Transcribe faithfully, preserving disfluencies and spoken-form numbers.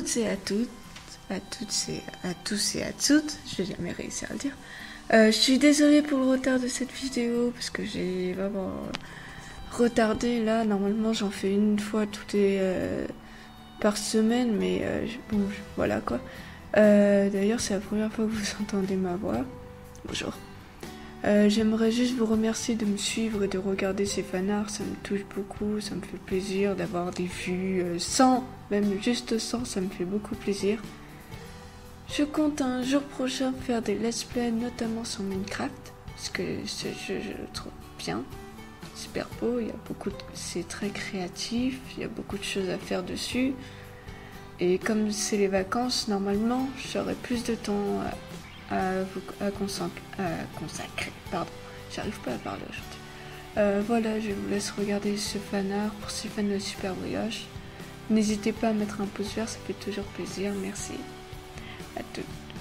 toutes et à toutes, à toutes et à tous et à toutes, je vais jamais réussir à le dire. Euh, je suis désolée pour le retard de cette vidéo parce que j'ai vraiment retardé là. Normalement, j'en fais une fois toutes les euh, par semaine, mais euh, bon, voilà quoi. Euh, D'ailleurs, c'est la première fois que vous entendez ma voix. Bonjour. Euh, J'aimerais juste vous remercier de me suivre et de regarder ces fanarts, ça me touche beaucoup, ça me fait plaisir d'avoir des vues euh, cent, même juste cent, ça me fait beaucoup plaisir. Je compte un jour prochain faire des let's play, notamment sur Minecraft, parce que ce jeu je le trouve bien, super beau, il y a beaucoup de... c'est très créatif, il y a beaucoup de choses à faire dessus, et comme c'est les vacances, normalement, j'aurai plus de temps à À, à, consacrer, à consacrer, pardon, j'arrive pas à parler aujourd'hui. Euh, voilà, je vous laisse regarder ce fanart pour ces fans de Super Brioche. N'hésitez pas à mettre un pouce vert, ça fait toujours plaisir, merci à toutes.